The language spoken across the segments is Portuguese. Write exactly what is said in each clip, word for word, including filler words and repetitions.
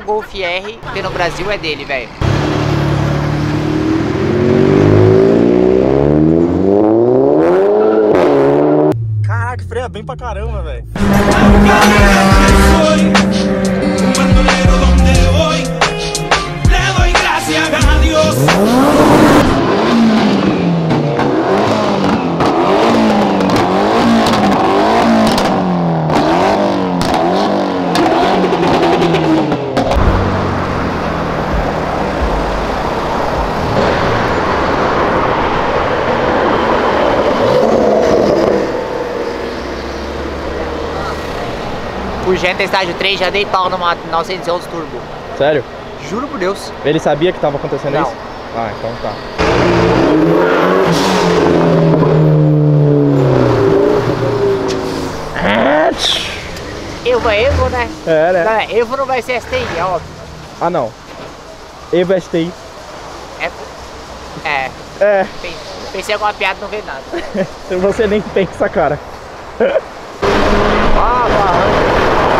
único Golf R que tem no Brasil é dele, velho. Caraca, freia bem pra caramba, velho. O Jetta estágio três já dei pau numa novecentos e onze turbo. Sério? Juro por Deus. Ele sabia que tava acontecendo Não. isso? Ah, então tá. Evo é Evo, né? É, né? Não, é, Evo não vai ser S T I, é óbvio. Ah, não. Evo S T I. É. É. É. Pensei em alguma piada, não veio nada. Você nem pensa, cara. Ah, barranco.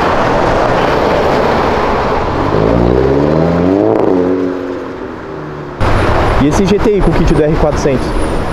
E esse G T I com o kit do R quatrocentos?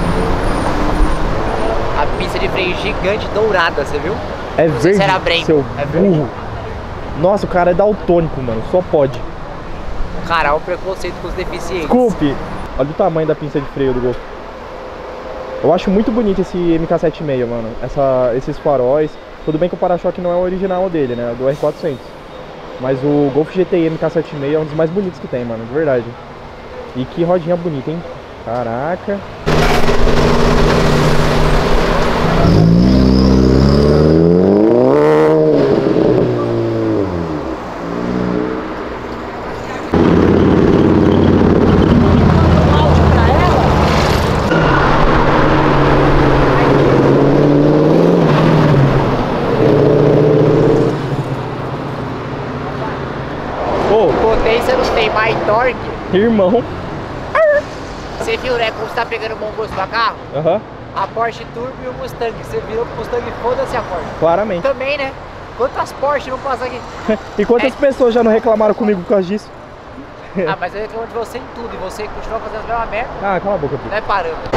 A pista de freio gigante dourada, você viu? É Não sei verde, se era Brembo. seu É verde. burro. Nossa, o cara é daltônico, mano. Só pode. Cara, o preconceito com os deficientes. Desculpe. Olha o tamanho da pinça de freio do Golf. Eu acho muito bonito esse M K setenta e seis, mano. Essa, esses faróis. Tudo bem que o para-choque não é o original dele, né? Do R quatrocentos. Mas o Golf G T I M K setenta e seis é um dos mais bonitos que tem, mano. De verdade. E que rodinha bonita, hein? Caraca. Potência não tem mais torque. Irmão. Você viu, né? Como você tá pegando bom gosto pra carro? Aham. Uhum. A Porsche Turbo e o Mustang. Você virou pro Mustang, foda-se a Porsche. Claramente. Também, né? Quantas Porsche não passam aqui? E quantas é. pessoas já não reclamaram comigo por causa disso? Ah, mas eu reclamo de você em tudo. E você continua fazendo as mesmas merda. Ah, cala a boca, filho. Não é parâmetro.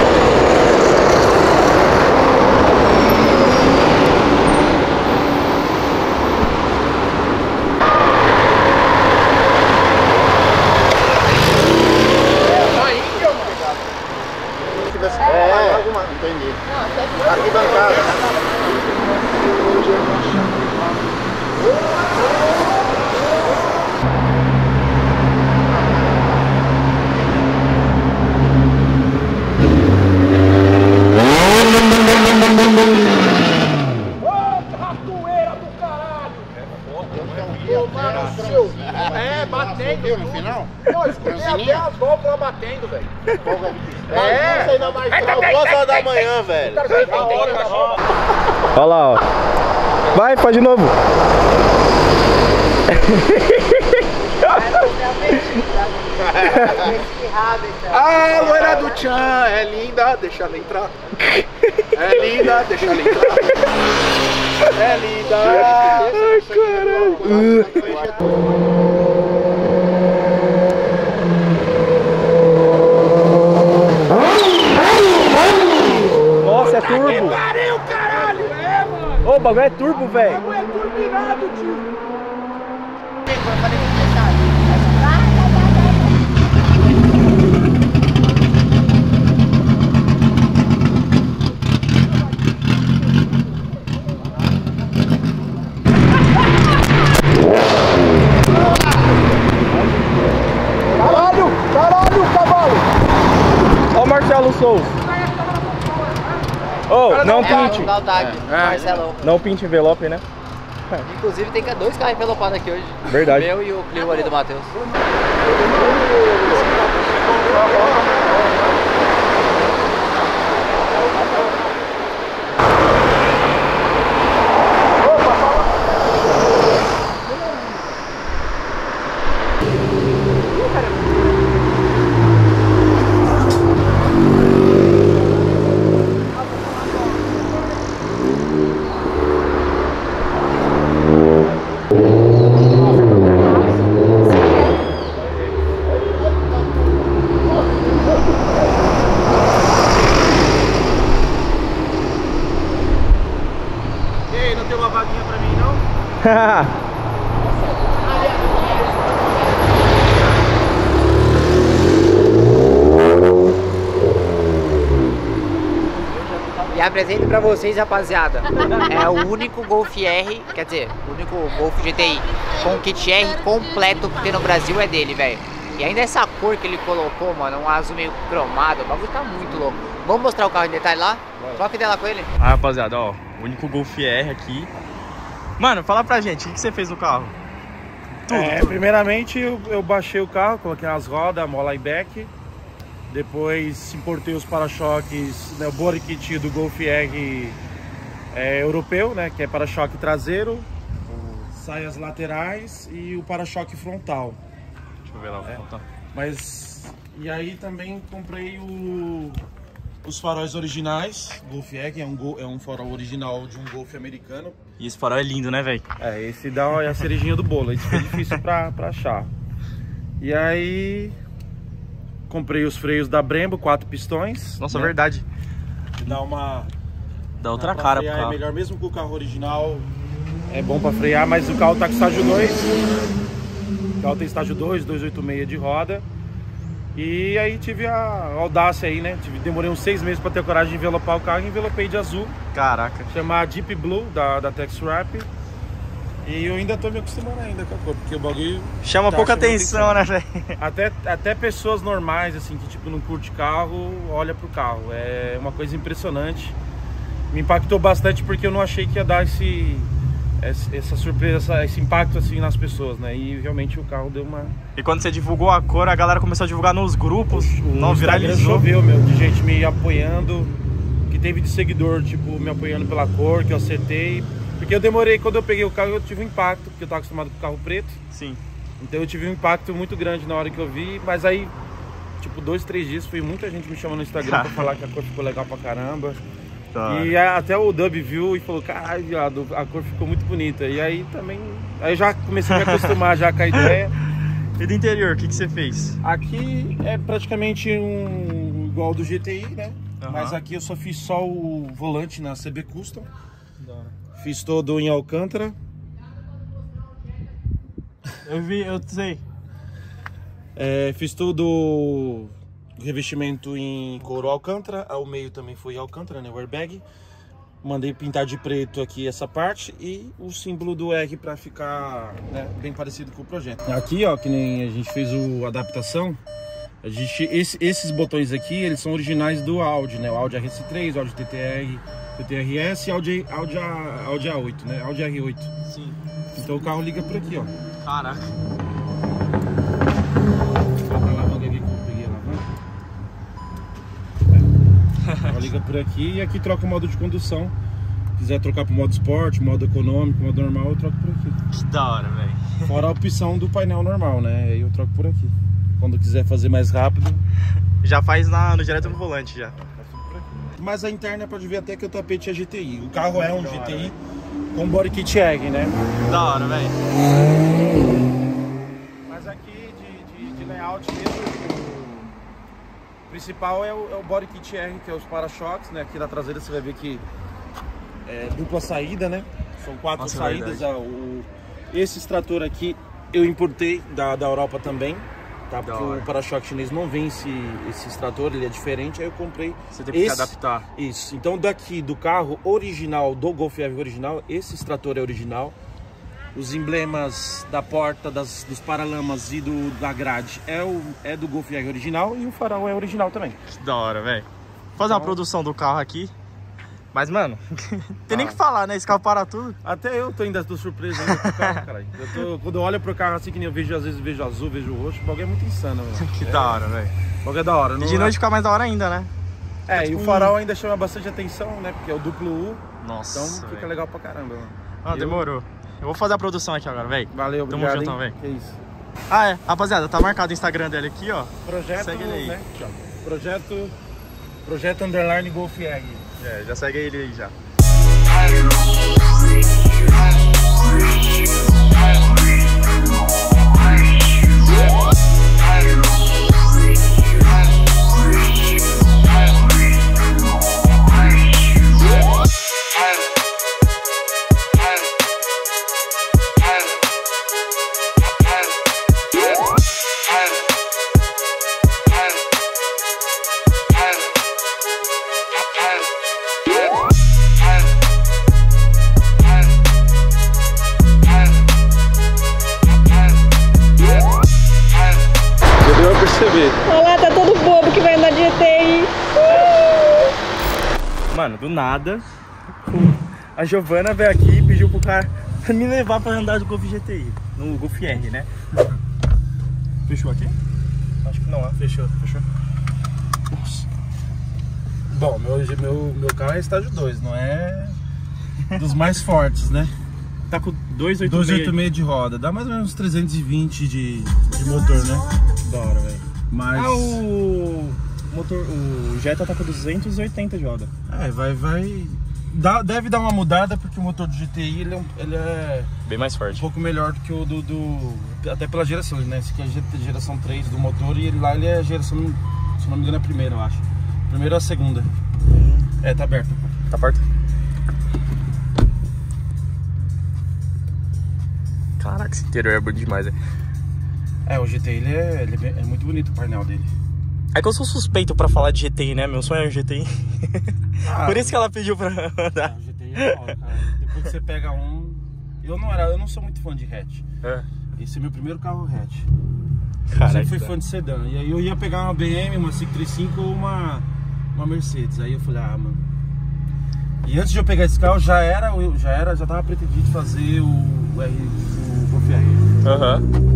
É, entendi. Arquibancada. É, batendo no final? Pô, escutei até as voltas lá batendo, velho. É, isso aí na marginal, duas horas da manhã, velho. Olha lá, ó. Vai, faz de novo. Ah, loira do Tchan, é linda, deixa ela entrar. É linda, deixa ela entrar. É linda. Ai, caralho. Nossa, é turbo. Que pariu, caralho, é, mano. Ô, o bagulho é turbo, velho. O bagulho é turbinado, tio. Caralho, caralho, cavalo. Ó o Marcelo Souza. Ô, oh, não pinte. Marcelão. Não pinte envelope, né? Inclusive tem dois carros envelopados aqui hoje. Verdade. O meu e o Clio ali do Matheus. aí, não tem uma vaguinha pra mim, não? E apresento pra vocês, rapaziada, é o único Golf R, quer dizer, o único Golf G T I com kit R completo que tem no Brasil é dele, velho. E ainda essa cor que ele colocou, mano, um azul meio cromado, o bagulho tá muito louco. Vamos mostrar o carro em detalhe lá? Troca ideia lá com ele. Ah, rapaziada, ó, o único Golf R aqui. Mano, fala pra gente, o que você fez no carro? Tudo, é, tudo. Primeiramente eu, eu baixei o carro, coloquei as rodas, mola e back. Depois importei os para-choques, né, o body kit do Golf R é, europeu, né, que é para-choque traseiro, saias laterais e o para-choque frontal. Deixa eu ver lá o é, frontal. Mas, e aí também comprei o, os faróis originais, Golf R, que é um, é um farol original de um Golf americano. E esse farol é lindo, né, velho? É, esse dá a cerejinha do bolo, isso foi difícil pra, pra achar. E aí... comprei os freios da Brembo, quatro pistões. Nossa, né? Verdade. Que dá uma... Dá outra cara pro carro. É melhor, mesmo que o carro original é bom pra frear, mas o carro tá com estágio dois. O carro tem estágio dois, duzentos e oitenta e seis de roda. E aí tive a audácia aí, né? Tive, demorei uns seis meses pra ter a coragem de envelopar o carro e envelopei de azul. Caraca. Chama Deep Blue, da, da Texwrap. E eu ainda tô me acostumando ainda com a cor, porque o bagulho... Chama tá pouca atenção, atenção, né, velho? Até, até pessoas normais, assim, que tipo não curte carro, olha pro carro. É uma coisa impressionante. Me impactou bastante porque eu não achei que ia dar esse... essa surpresa, esse impacto assim nas pessoas, né? E realmente o carro deu uma... E quando você divulgou a cor, a galera começou a divulgar nos grupos, o, não viralizou. Choveu, meu, de gente me apoiando, que teve de seguidor, tipo, me apoiando pela cor, que eu acertei. Porque eu demorei, quando eu peguei o carro, eu tive um impacto, porque eu tava acostumado com o carro preto. Sim. Então eu tive um impacto muito grande na hora que eu vi, mas aí, tipo, dois, três dias, foi muita gente me chamando no Instagram pra falar que a cor ficou legal pra caramba. Tá. E até o Dub viu e falou, caralho, viado, a cor ficou muito bonita. E aí também, aí eu já comecei a me acostumar já com a ideia. E do interior, o que, que você fez? Aqui é praticamente um igual do G T I, né? Uhum. Mas aqui eu só fiz só o volante na C B Custom. Fiz todo em Alcântara. Eu vi, eu sei. É, fiz todo o revestimento em couro Alcântara. Ao meio também foi Alcântara, né? O airbag. Mandei pintar de preto aqui essa parte e o símbolo do R para ficar, né, bem parecido com o projeto. Aqui, ó, que nem a gente fez o adaptação. A gente, esse, esses botões aqui, eles são originais do Audi, né? O Audi R S três, o Audi T T R, T T R S e Audi, Audi, Audi A oito, né? Audi R oito. Sim. Então o carro liga por aqui, ó. Caraca. Só pra alavanca aqui que eu peguei a alavanca. É. Liga por aqui e aqui troca o modo de condução. Se quiser trocar pro modo esporte, modo econômico, modo normal, eu troco por aqui. Que da hora, velho. Fora a opção do painel normal, né? Aí eu troco por aqui. Quando quiser fazer mais rápido, já faz na, no direto no volante já. Mas a interna pode ver até que o tapete é G T I. O carro é um G T I com body kit R, né? Da hora, velho. Mas aqui de, de, de layout mesmo, o principal é o, é o body kit R, que é os para-choques, né? Aqui na traseira você vai ver que é dupla saída, né? São quatro Nossa, saídas. É o, esse extrator aqui eu importei da, da Europa também. Tá, porque o para-choque chinês não vem esse, esse extrator, ele é diferente, aí eu comprei. Você teve esse, que adaptar. Isso, então daqui do carro original, do Golf R original, esse extrator é original. Os emblemas da porta, das, dos paralamas e do, da grade é, o, é do Golf R original e o farol é original também. Que da hora, velho. Vou fazer então, uma produção do carro aqui. Mas, mano, tem ah. nem que falar, né? Esse carro para tudo. Até eu tô ainda tô surpreso ainda com o carro, caralho. Eu tô, quando eu olho pro carro assim, que nem eu vejo, às vezes vejo azul, vejo roxo, o bagulho é muito insano, mano. Que é, da hora, velho. O bagulho é da hora. E de noite fica mais da hora ainda, né? É, é tipo e o farol um... ainda chama bastante atenção, né? Porque é o duplo U. Nossa, então fica véio. legal pra caramba, mano. Ah, eu... demorou. Eu vou fazer a produção aqui agora, velho. Valeu, obrigado. Tamo juntão, velho. Que isso. Ah, é. Rapaziada, tá marcado o Instagram dele aqui, ó. Projeto, segue ele aí. Né? Projeto, projeto underline Golf R. É, já segue ele aí já. Mano, do nada, a Giovana veio aqui e pediu pro cara me levar pra andar do Golf G T I, no Golf R, né? Fechou aqui? Acho que não, fechou, fechou. Nossa. Bom, meu, meu, meu carro é estágio dois, não é dos mais fortes, né? Tá com dois oito seis de roda, dá mais ou menos trezentos e vinte de, de motor, né? Da hora, velho. Mas... Ah, o motor, o Jetta tá com duzentos e oitenta de roda. É, vai, vai... Dá, deve dar uma mudada, porque o motor do G T I, ele é, um, ele é bem mais um forte. pouco melhor do que o do... do até pela geração, né? Esse aqui é a geração três do motor e ele, lá ele é a geração, se não me engano, é a primeira, eu acho. Primeira ou a segunda. Hum. É, tá aberto. Tá aberto? Caraca, esse interior é bonito demais, né? É, o G T I, ele é, ele é, bem, é muito bonito o painel dele. É que eu sou suspeito pra falar de G T I, né? Meu sonho é um G T I. Ah, por isso que ela pediu pra andar. É, o G T I é foda, cara. Depois que você pega um... Eu não, era, eu não sou muito fã de hatch. É. Esse é meu primeiro carro hatch. Eu sempre fui fã de sedã. E aí eu ia pegar uma B M, uma cinco três cinco ou uma, uma Mercedes. Aí eu falei, ah, mano... E antes de eu pegar esse carro, já era, eu já era, já tava pretendido fazer o, o, R, o Golf R. Aham. Uhum.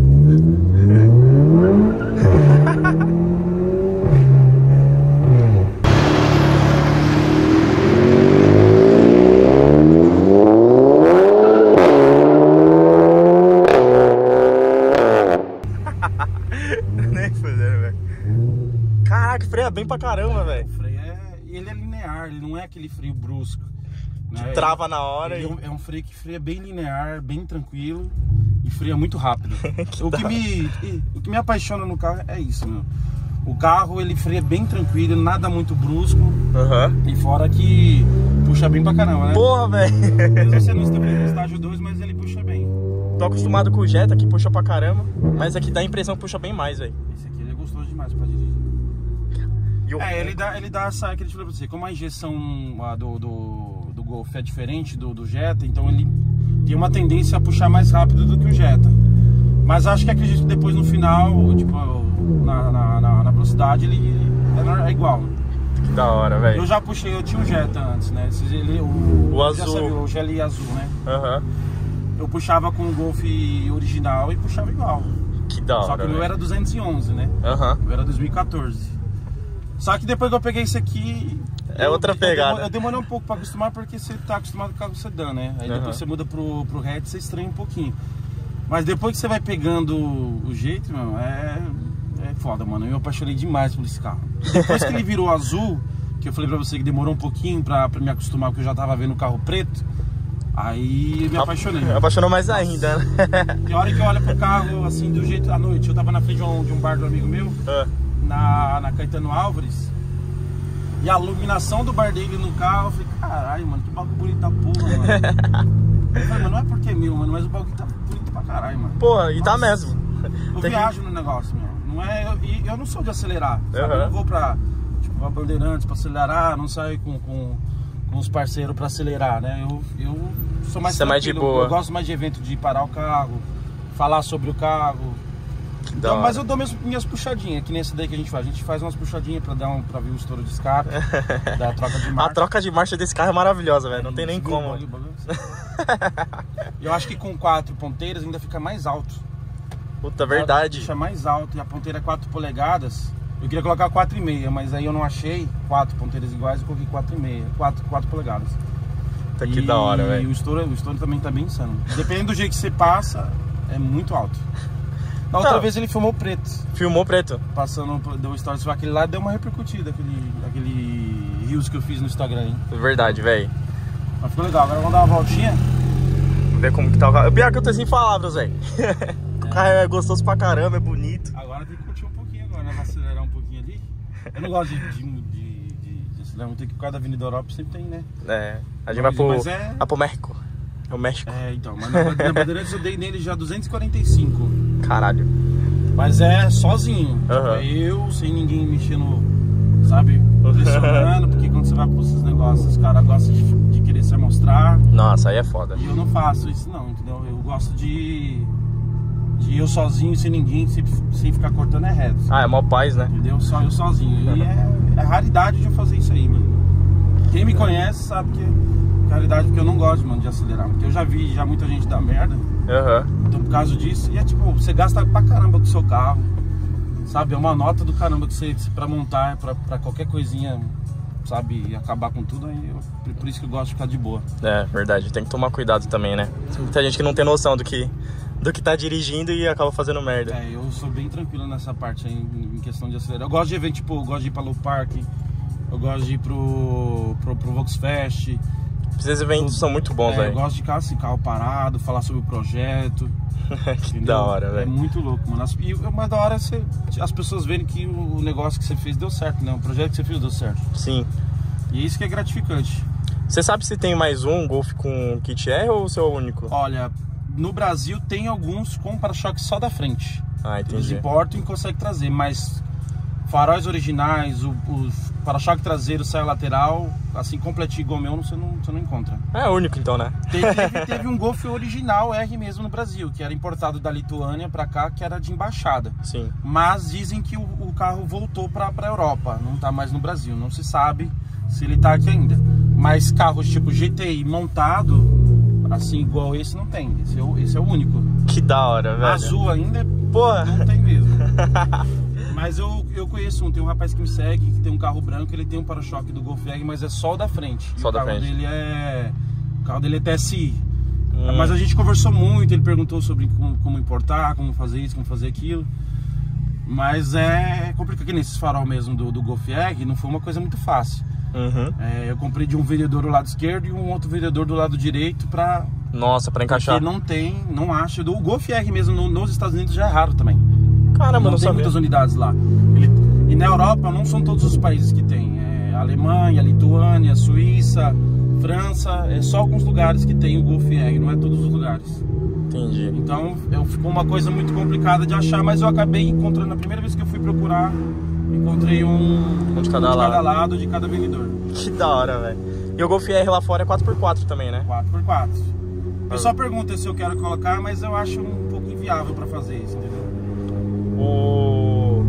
Nem fudendo, velho. Caraca, freia bem pra caramba, velho. O freio é... Ele é linear, ele não é aquele freio brusco. Que né? trava na hora. Ele e... é um freio que freia bem linear, bem tranquilo e freia muito rápido. que o, que me, o que me apaixona no carro é isso, meu. O carro, ele freia bem tranquilo, nada muito brusco. Uhum. E fora que puxa bem pra caramba, né? Porra, velho. Mesmo você não está no estágio dois, mas ele puxa bem. Tô acostumado com o Jetta, que puxa pra caramba. Mas aqui dá a impressão que puxa bem mais, velho. Esse aqui ele é gostoso demais pra dirigir. Eu... É, ele dá, ele dá essa, aquele pra você, como a injeção a do, do, do Golf é diferente do, do Jetta, então ele tem uma tendência a puxar mais rápido do que o Jetta. Mas acho que acredito que depois no final, tipo, na, na, na, na velocidade ele é, é igual. Que da hora, velho. Eu já puxei, eu tinha um Jetta antes, né? Esse, ele, o, o azul. Sabe, o G L I azul, né? Aham. Uhum. Eu puxava com o Golf original e puxava igual. Que da hora. Só que o meu era duzentos e onze, né? Aham. Uhum. O meu era dois mil e quatorze. Só que depois que eu peguei esse aqui... É eu, outra pegada. Eu demorei um pouco pra acostumar, porque você tá acostumado com o carro sedã, né? Aí depois uhum. você muda pro, pro hatch, você estranha um pouquinho. Mas depois que você vai pegando o jeito, meu, é, é foda, mano. Eu me apaixonei demais por esse carro. Depois que ele virou azul, que eu falei pra você que demorou um pouquinho pra, pra me acostumar, porque eu já tava vendo o carro preto, aí eu me apaixonei. Me apaixonou mais ainda, né? Tem hora que eu olho pro carro, assim, do jeito à noite. Eu tava na frente de um, de um bar do amigo meu. Uhum. Na, na Caetano Álvares, e a iluminação do bar dele no carro, eu falei, caralho, mano, que bagulho bonito da porra, mano. Eu falei, mano, não é porque é meu, mano, mas o bagulho tá bonito pra caralho, mano. Porra, e Nossa, tá mesmo. Eu Tem viajo que... no negócio, meu. Não é, eu, e eu não sou de acelerar, sabe? Uhum. Eu não vou pra, tipo, pra Bandeirantes pra acelerar, não saio com, com, com os parceiros pra acelerar, né? Eu, eu sou mais Você é mais de boa. Eu gosto mais de evento de parar o carro, falar sobre o carro. Então, mas eu dou minhas, minhas puxadinhas, que nem essa daí que a gente faz. A gente faz umas puxadinhas pra, dar um, pra ver o estouro de escape, da troca de marcha. A troca de marcha desse carro é maravilhosa, velho. Não tem nem como. Eu acho que com quatro ponteiras ainda fica mais alto. Puta, verdade. Fica mais alto e a ponteira é quatro polegadas. Eu queria colocar quatro e meia, mas aí eu não achei quatro ponteiras iguais, eu coloquei quatro e meia, quatro polegadas. Tá que da hora, velho. E o estouro, o estouro também tá bem insano. Dependendo do jeito que você passa, é muito alto. Na outra não. vez ele filmou preto. Filmou preto? Passando, deu stories pra aquele lado, deu uma repercutida, aquele, aquele reels que eu fiz no Instagram, hein? Verdade, velho. Mas ficou legal, agora vamos dar uma voltinha. Vamos ver como que tá o carro. Pior que eu tô sem palavras, velho. O carro é gostoso pra caramba, é bonito. Agora tem que curtir um pouquinho agora, né? Vai acelerar um pouquinho ali. Eu não gosto de, de, de, de, de acelerar muito aqui, por causa da Avenida Europa sempre tem, né? É, a gente vai pro, é... vai pro México. É o México. É, então, mas na, na Bandeirantes eu dei nele já duzentos e quarenta e cinco. Caralho. Mas é sozinho. Uhum. É eu, sem ninguém mexendo, sabe, pressionando, porque quando você vai pra esses negócios, os caras gostam de, de querer se mostrar. Nossa, aí é foda. E eu não faço isso não, entendeu? Eu gosto de, de eu sozinho, sem ninguém, sem, sem ficar cortando é reto. Ah, é mó paz, né? Entendeu? Só eu sozinho. E é, é raridade de eu fazer isso aí, mano. Quem me conhece sabe que, caridade, porque eu não gosto, mano, de acelerar. Porque eu já vi já muita gente dar merda. Uhum. Então, por causa disso, e é tipo, você gasta pra caramba com o seu carro. Sabe, é uma nota do caramba que você, pra montar, pra, pra qualquer coisinha, sabe, acabar com tudo. Aí eu, por isso que eu gosto de ficar de boa. É, verdade. Tem que tomar cuidado também, né? Tem muita gente que não tem noção do que, do que tá dirigindo e acaba fazendo merda. É, eu sou bem tranquilo nessa parte aí, em questão de acelerar. Eu gosto de evento, tipo, eu gosto de ir pra Low Park, eu gosto de ir pro, pro, pro Volksfest. Esses eventos Tudo. São muito bons, é, velho. Eu gosto de carro, assim, carro parado, falar sobre o projeto. Que entendeu? da hora, velho. É muito louco, mano. E o mais da hora é você, as pessoas verem que o negócio que você fez deu certo, né? O projeto que você fez deu certo. Sim. E isso que é gratificante. Você sabe se tem mais um Golf com kit R ou o seu é o único? Olha, no Brasil tem alguns com para-choque só da frente. Ah, entendi. Eles importam e conseguem trazer, mas faróis originais, o, o para-choque traseiro, saia lateral, assim, completinho igual o meu, você não, você não encontra. É o único então, né? Teve, teve, teve um Golf original R mesmo no Brasil, que era importado da Lituânia pra cá, que era de embaixada. Sim. Mas dizem que o, o carro voltou pra, pra Europa, não tá mais no Brasil, não se sabe se ele tá aqui ainda. Mas carros tipo G T I montado, assim, igual esse, não tem. Esse é o, esse é o único. Que da hora, velho. Azul ainda, pô, não tem mesmo. Mas eu, eu conheço um, tem um rapaz que me segue, que tem um carro branco, ele tem um para-choque do Golf R, mas é só o da frente. Só o da carro frente. dele é, o carro dele é T S I. Hum. Mas a gente conversou muito, ele perguntou sobre como, como importar, como fazer isso, como fazer aquilo. Mas é complicado, que nesses farol mesmo do, do Golf R, não foi uma coisa muito fácil. Uhum. É, eu comprei de um vendedor do lado esquerdo e um outro vendedor do lado direito pra... Nossa, pra encaixar. Porque não tem, não acho. O Golf R mesmo no, nos Estados Unidos já é raro também. Caramba, não não tem sabia. muitas unidades lá. Ele, e na Europa não são todos os países que tem. É Alemanha, Lituânia, Suíça, França. É só alguns lugares que tem o Golf R, não é todos os lugares. Entendi. Então eu, ficou uma coisa muito complicada de achar, mas eu acabei encontrando, na primeira vez que eu fui procurar, encontrei um, Um de cada um de lado. cada lado de cada vendedor. Que da hora, velho. E o Golf R lá fora é quatro por quatro também, né? quatro por quatro. O pessoal pergunta se eu quero colocar, mas eu acho um pouco inviável pra fazer isso, entendeu? O...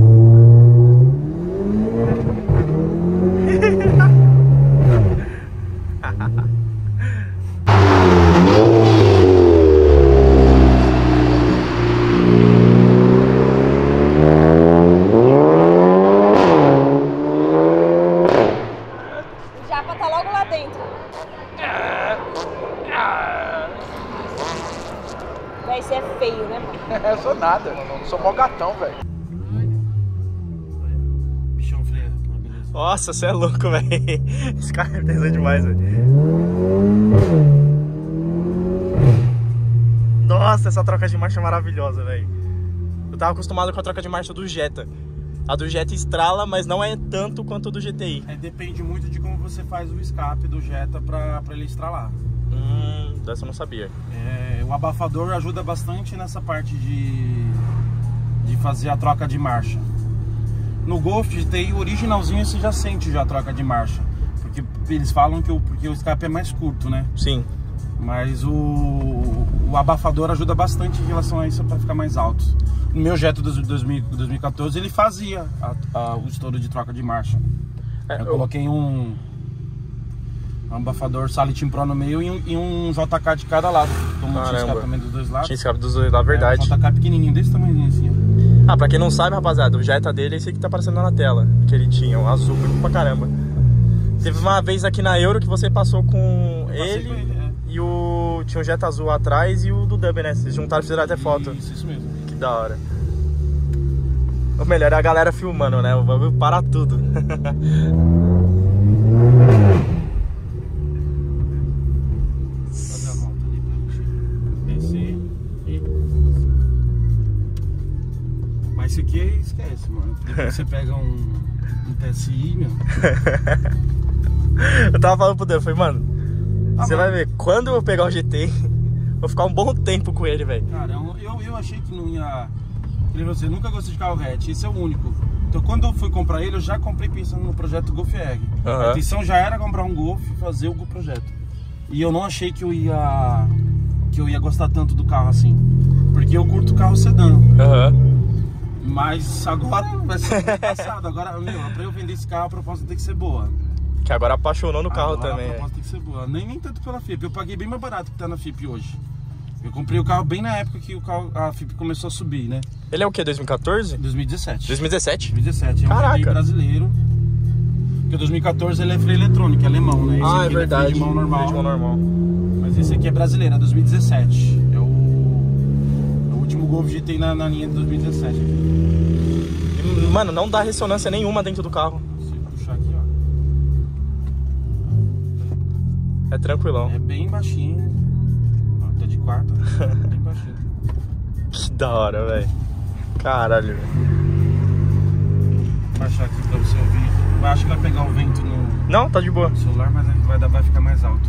O Japa tá logo lá dentro. Véi, isso é feio, né, mano? Eu sou nada, mano. Sou mó gatão, velho. Bichão freio, ah, beleza. Nossa, você é louco, velho. Esse carro é pesado demais, velho. Nossa, essa troca de marcha é maravilhosa, velho. Eu tava acostumado com a troca de marcha do Jetta. A do Jetta estrala, mas não é tanto quanto a do G T I. É, depende muito de como você faz o escape do Jetta pra, pra ele estralar. Hum, dessa eu não sabia. É, o abafador ajuda bastante nessa parte de, de fazer a troca de marcha. No Golf G T I originalzinho você já sente já a troca de marcha. Porque eles falam que o, porque o escape é mais curto, né? Sim. Mas o, o abafador ajuda bastante em relação a isso para ficar mais alto. No meu Jetta do dois mil e quatorze ele fazia a, a, o estouro de troca de marcha. É, eu, eu- coloquei um, um abafador Salitin Pro no meio e um, e um J K de cada lado. Como tinha Caramba. escapamento dos dois lados. Tinha escape dos dois, na verdade. É, um J K pequenininho, desse tamanhozinho assim. Ó. Ah, pra quem não sabe, rapaziada, o Jetta dele é esse que tá aparecendo na tela. Que ele tinha, um azul bonito pra caramba. Teve uma vez aqui na Euro que você passou com Passei ele, com ele, é. e o... tinha um Jetta azul atrás e o do Dub, né? Vocês juntaram e fizeram até foto. Isso, isso mesmo. Que da hora. O melhor é a galera filmando, né? O bagulho para tudo. Fazer a volta ali pra gente descer. E... Mas isso aqui esquece, mano. Depois você pega um, um T S I, meu. Eu tava falando pro Dub, falei, mano, Ah, você mano. vai ver, quando eu pegar o G T, vou ficar um bom tempo com ele, velho. Cara, eu, eu, eu achei que não ia. Que nem você, nunca gostei de carro hatch, esse é o único. Então quando eu fui comprar ele, eu já comprei pensando no projeto Golf R. Aham. A intenção já era comprar um Golf e fazer o projeto. E eu não achei que eu ia. que eu ia gostar tanto do carro assim. Porque eu curto carro sedã. Aham. Mas agora vai ser engraçado. Agora, meu, pra eu vender esse carro, a proposta tem que ser boa. Que agora apaixonou no carro agora também. A proposta tem que ser boa. Nem, nem tanto pela F I P. Eu paguei bem mais barato que tá na F I P hoje. Eu comprei o carro bem na época que o carro, a F I P começou a subir, né? Ele é o quê? dois mil e quatorze? dois mil e dezessete. dois mil e dezessete? dois mil e dezessete. É um Caraca. G T I brasileiro. Porque o dois mil e quatorze ele é freio eletrônico, é alemão, né? Esse Ah, é aqui verdade. É freio de mão normal. Freio de mão normal. Mas esse aqui é brasileiro, é dois mil e dezessete. É o, é o último Golf G T I na, na linha de dois mil e dezessete. E, mano, não dá ressonância nenhuma dentro do carro. Se eu puxar aqui, ó. É tranquilão. É bem baixinho. Ó, tá de quarta. Bem baixinho. Que da hora, velho. Caralho. Vou baixar aqui pra você ouvir. Eu acho que vai pegar o vento no Não, tá de boa. celular, mas vai, dar, vai ficar mais alto.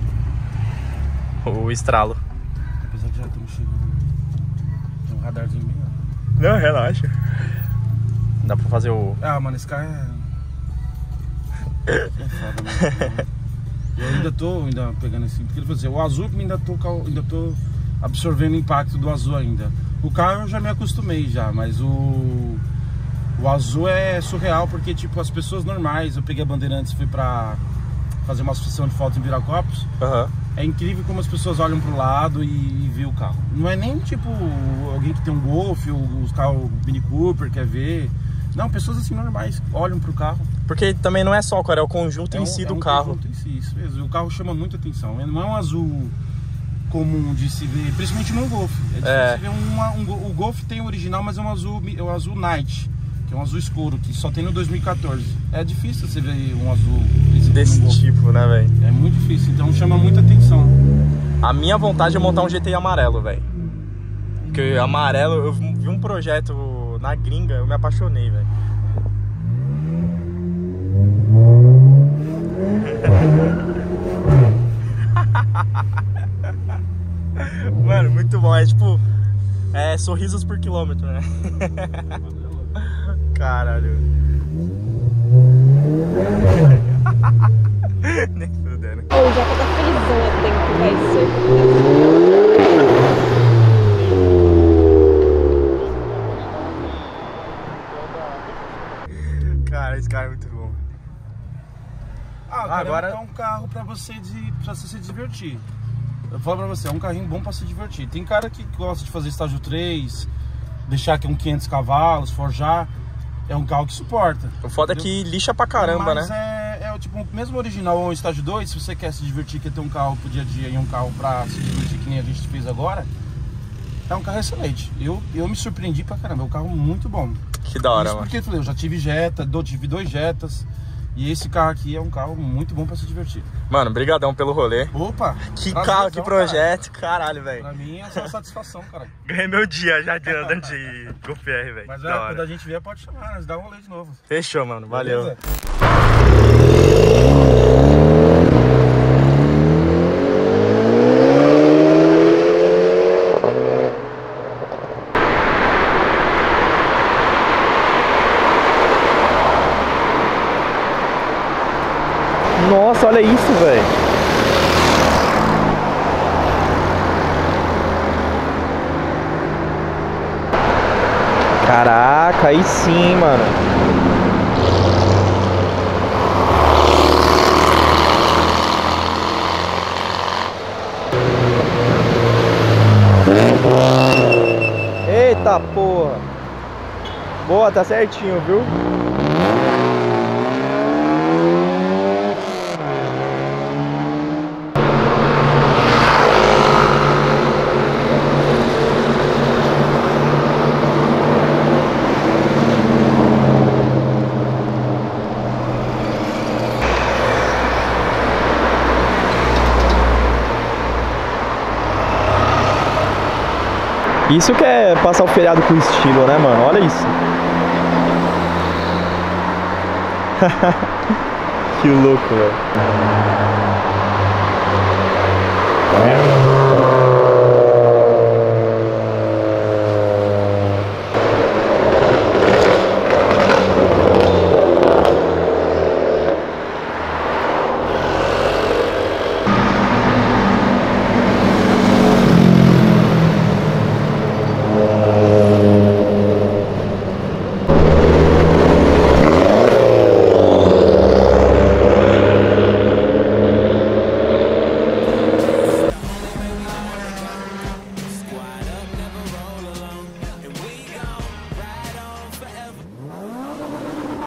O estralo. Apesar que já estamos chegando. Tem um radarzinho bem alto. Não, relaxa. Dá pra fazer o... Ah, mano, esse carro é... é foda, mano. Eu ainda tô ainda pegando assim, porque ele falou assim, o azul que ainda tô, ainda tô absorvendo o impacto do azul ainda. O carro eu já me acostumei já, mas o... O azul é surreal porque, tipo, as pessoas normais, eu peguei a Bandeirantes e fui pra fazer uma sessão de fotos em Viracopos. Aham. É incrível como as pessoas olham pro lado e, e vê o carro. Não é nem, tipo, alguém que tem um Golf, ou os carros Mini Cooper, quer ver. Não, pessoas assim normais olham pro carro. Porque também não é só, cara, é o conjunto É em um, si é do um carro. conjunto em si, isso mesmo. O carro chama muita atenção. Não é um azul comum de se ver, principalmente num Golf. É difícil É. ver uma, um, o Golf tem o original, mas é um azul, é um azul Night, que é um azul escuro, que só tem no dois mil e quatorze. É difícil você ver um azul Desse num Golf. tipo, né, velho? É muito difícil, então chama muita atenção. A minha vontade é montar um G T I amarelo, velho. Porque amarelo, eu vi um projeto na gringa, eu me apaixonei, velho. Mano, muito bom. É tipo, é sorrisos por quilômetro, né? Caralho. Nem fudendo. Ô, já tá felizão lá dentro, vai ser. Cara, esse cara é muito bom. Ah, agora, agora- é um carro pra você, de, pra você se divertir. Eu falo pra você, é um carrinho bom pra se divertir. Tem cara que gosta de fazer estágio três, deixar aqui um quinhentos cavalos, forjar. É um carro que suporta. O foda é que lixa pra caramba, Mas né? é, é tipo, mesmo original ou estágio dois, se você quer se divertir, quer ter um carro pro dia a dia e um carro pra se divertir que nem a gente fez agora, é um carro excelente. Eu, eu me surpreendi pra caramba, é um carro muito bom. Que da hora, Isso mano. porque eu falei, eu já tive Jetta, do- tive dois Jettas, e esse carro aqui é um carro muito bom pra se divertir. Mano, brigadão pelo rolê. Opa! Que prazerzão, carro, que cara. projeto. Caralho, velho. Pra mim é só satisfação, cara. Ganhei meu dia já de andando de Golf R, velho. Mas Da é, hora. quando a gente vier, pode chamar, nós dá um rolê de novo. Fechou, mano. Valeu. Beleza? Nossa, olha isso, velho. Caraca, aí sim, mano. Eita porra. Boa, tá certinho, viu? Isso que é passar o feriado com estilo, né, mano? Olha isso. Que louco, velho.